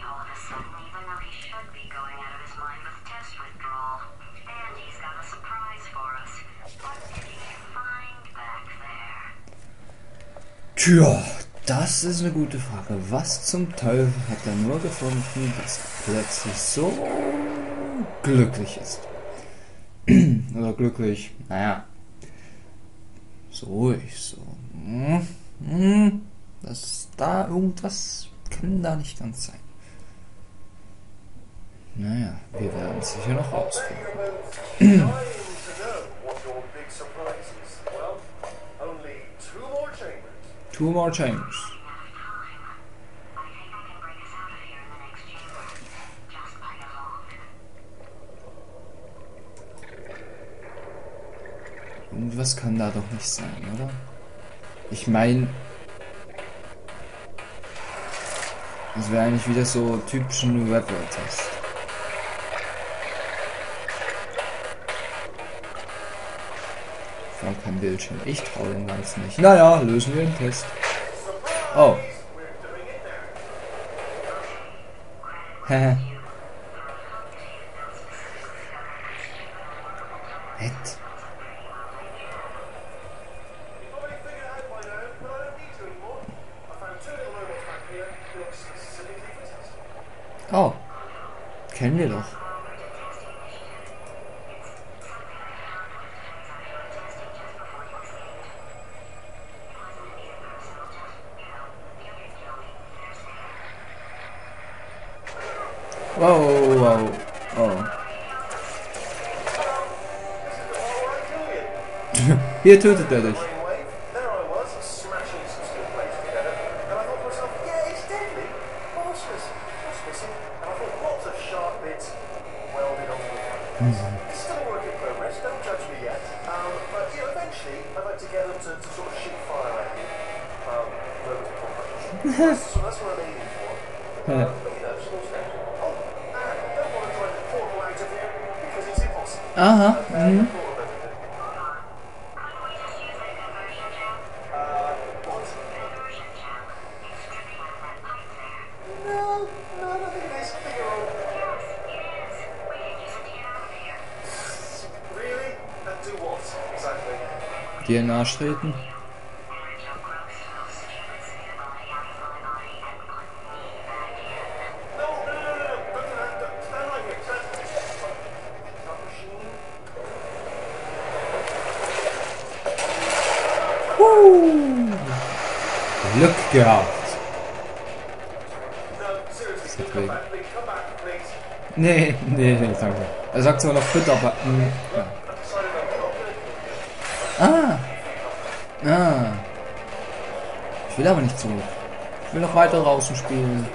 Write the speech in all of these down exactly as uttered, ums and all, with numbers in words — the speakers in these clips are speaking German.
Tja, das ist eine gute Frage. Was zum Teufel hat er nur gefunden, das plötzlich so glücklich ist? Oder glücklich, naja, so ruhig, so. Hm, hm, das da irgendwas kann da nicht ganz sein. Naja, wir werden es sicher noch rausfinden. Two more chambers. Irgendwas kann da doch nicht sein, oder? Ich meine, das wäre eigentlich wieder so typischen Web-Test. Kein Bildschirm. Ich traue dem Ganzen nicht. Naja, lösen wir den Test. Oh. Hä? Nett. Oh. Kennen wir doch. Wow, wow, oh. Hier tötet er dich. Aha, mhm. Dir in den Arsch treten? Glück gehabt. Nee, nee, nee, danke. Er sagt zwar noch bitte, aber... Mh, ja. Ah! Ah! Ich will aber nicht zurück. Ich will noch weiter draußen spielen.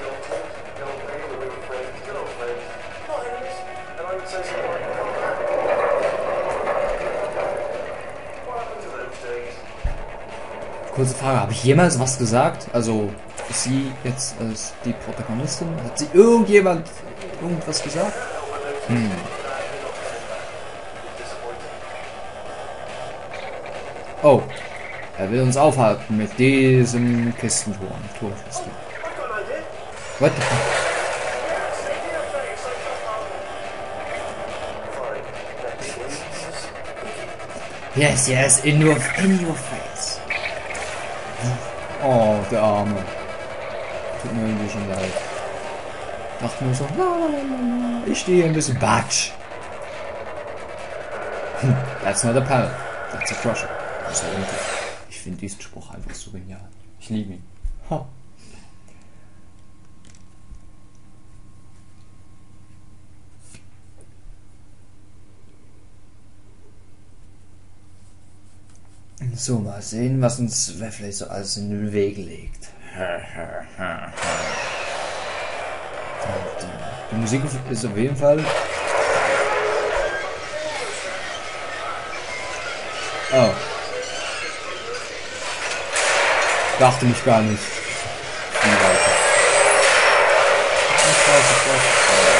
Kurze Frage, habe ich jemals was gesagt? Also, ist sie jetzt als die Protagonistin? Hat sie irgendjemand irgendwas gesagt? Hm. Oh, er will uns aufhalten mit diesem Kistenturm. Turmkisten. What the fuck? Yes, yes, in your, in your face. Oh, der Arme. Tut mir irgendwie schon leid. Dachte nur so, ich stehe ein bisschen Batsch. That's not a pallet. That's a crusher. Ich finde diesen Spruch einfach so genial. Ich liebe ihn. Ha. So, mal sehen, was uns Weffley so alles in den Weg legt. Die Musik ist auf jeden Fall... Oh. Dachte mich gar nicht. Viel weiter. Ich weiß, ich weiß.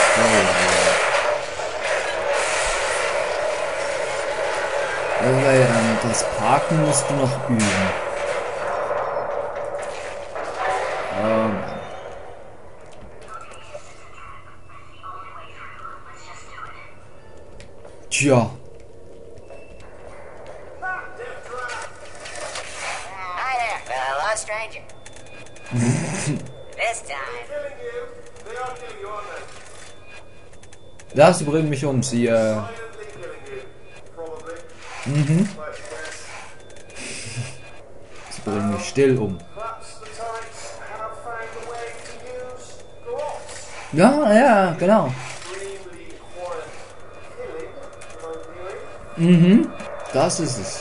Also, das Parken musst du noch üben. Oh Mann. Tja. Hi there, hello, stranger. This time. Ja, sie bringen mich um. Sie, äh... Mhm. Sie bringen mich still um. Ja, ja, genau. Mhm. Das ist es.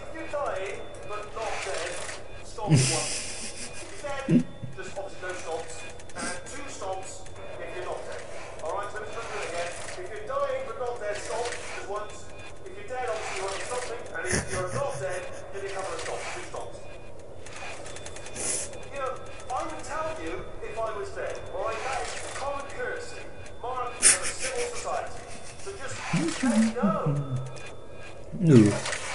Nö.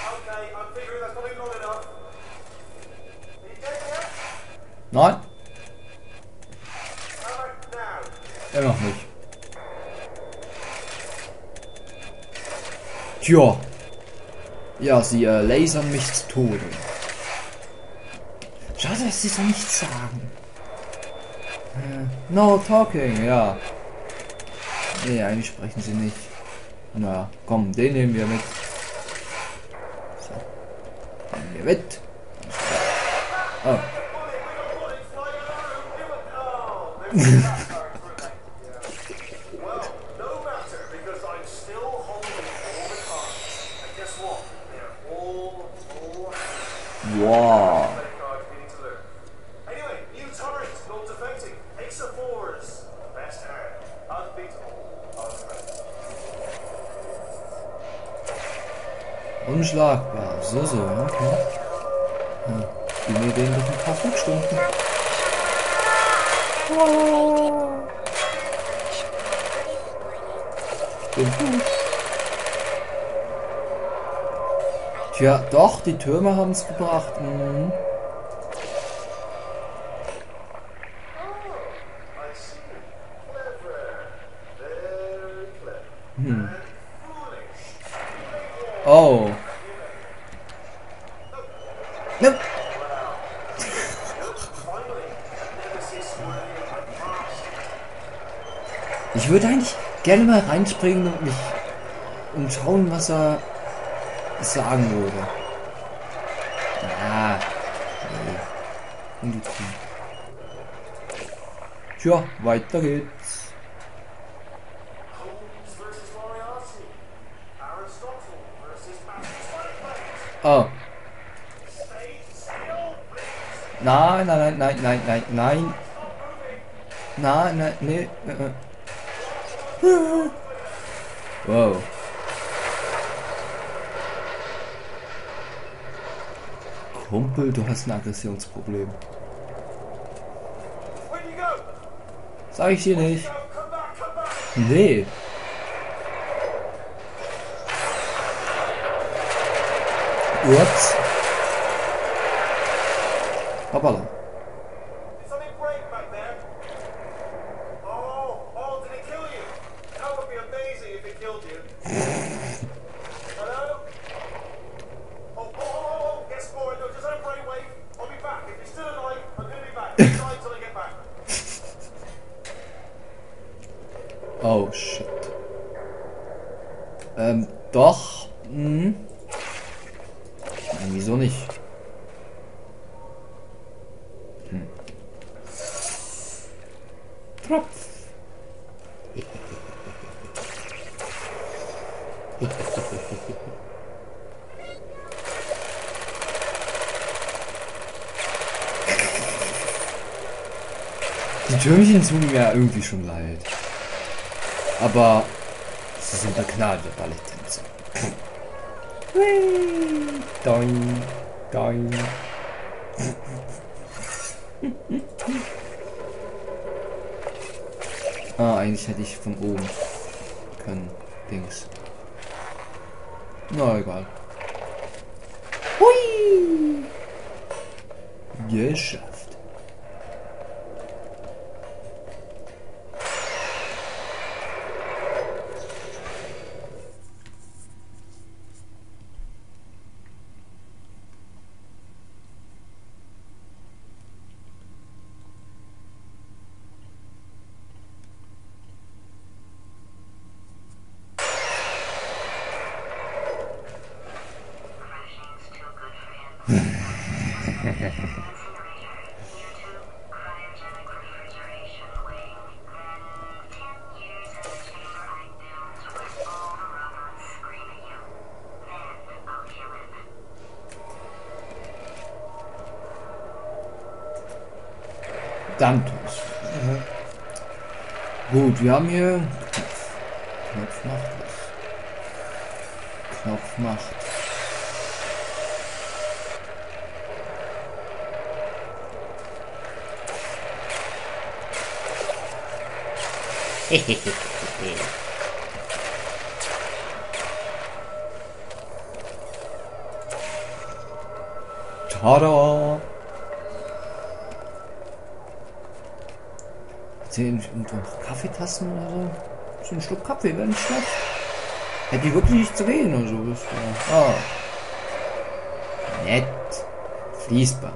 Nein. Immer noch nicht. Tja. Ja, sie äh, lasern mich zu Tode. Schade, dass sie so nichts sagen. Äh, no talking, ja. Nee, eigentlich sprechen sie nicht. Na, komm, den nehmen wir mit. So. Nehmen wir mit. Oh. Wow. Unschlagbar. So, so, okay. Hm. Gib mir den doch ein paar Flugstunden. Oh. Bin gut. Tja, doch, die Türme haben es gebracht. Mhm. Hm. Oh. Nope. Ich würde eigentlich gerne mal reinspringen und mich und schauen, was er sagen würde. Ah. Nee. Ungetrieben. Tja, weiter geht's. Oh. Nein, nein, nein, nein, nein, nein. Nein, nein, nee. Wow. Kumpel, du hast ein Aggressionsproblem. Sag ich dir nicht. Nee. Ups. Hoppala. Oh shit. Ähm, doch. Hm. Nein, wieso nicht? Hm. Tropf. Die Türmchen tun mir ja irgendwie schon leid. Aber sie sind begnadete Balletttänzer. Doing, doing. Ah, eigentlich hätte ich von oben können. Dings. Na, egal. Hui! Geschafft. Dantos. Mhm. Gut, wir haben hier Knopf. Knopf macht was. Knopf macht. Tada! Sehen irgendwo noch Kaffeetassen oder so? So ein Schluck Kaffee wäre nicht schlecht. Hätte die wirklich nicht zu gehen oder so. Das war, oh. Nett. Fließband.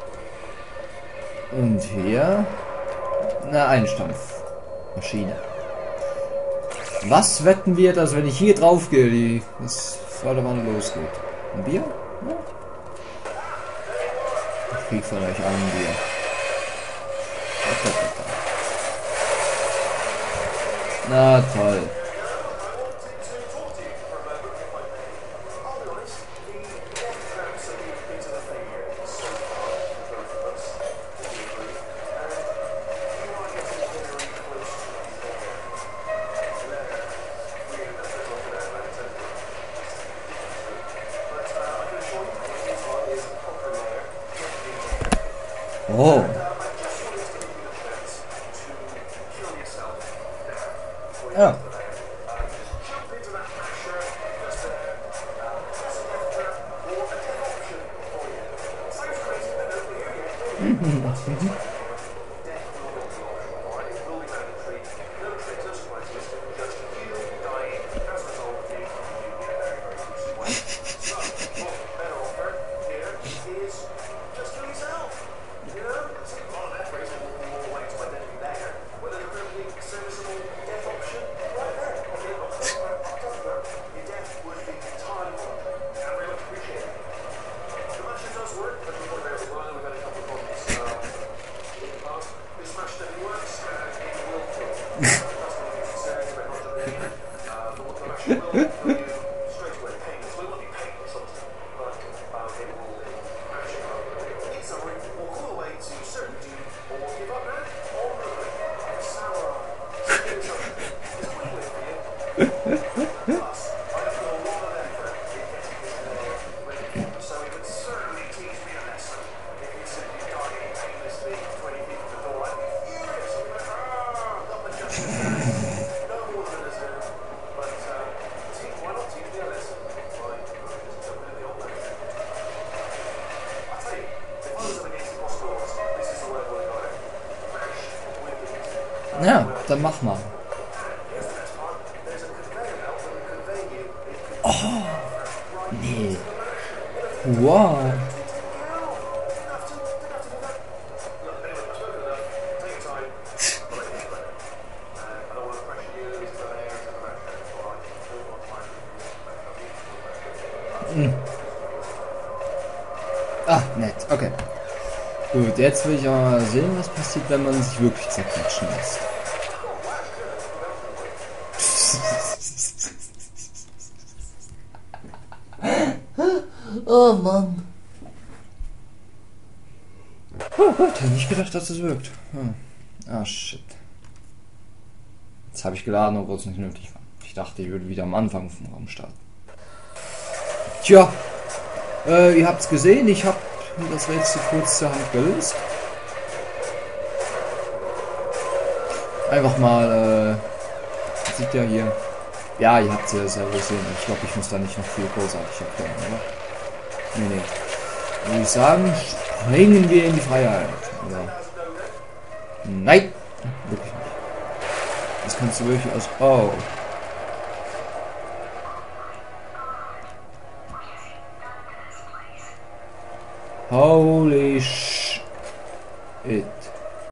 Und hier eine Einstampfmaschine. Was wetten wir, dass wenn ich hier drauf gehe, die das Förderband losgeht? Ein Bier? Ja. Ich krieg vielleicht ein Bier. Na toll. Oh. Ja. Ja, dann mach mal. Oh, nee. Wow. Hm. Ah, nett, okay. Gut, jetzt will ich aber mal sehen, was passiert, wenn man sich wirklich zerquetschen lässt. Oh Mann. Oh Gott, hätte nicht gedacht, dass es wirkt. Hm. Ah, shit. Jetzt habe ich geladen, obwohl es nicht nötig war. Ich dachte, ich würde wieder am Anfang vom Raum starten. Tja, äh, ihr habt es gesehen, ich habe das Rätsel kurz zur Hand gelöst. Einfach mal, äh, sieht ja hier. Ja, ihr habt es ja selber gesehen. Ich glaube, ich muss da nicht noch viel großartig erklären, oder? Nee, nee. Würde ich sagen, springen wir in die Freiheit. Oder? Nein! Wirklich nicht. Das kannst du wirklich aus. Oh. Holy shit.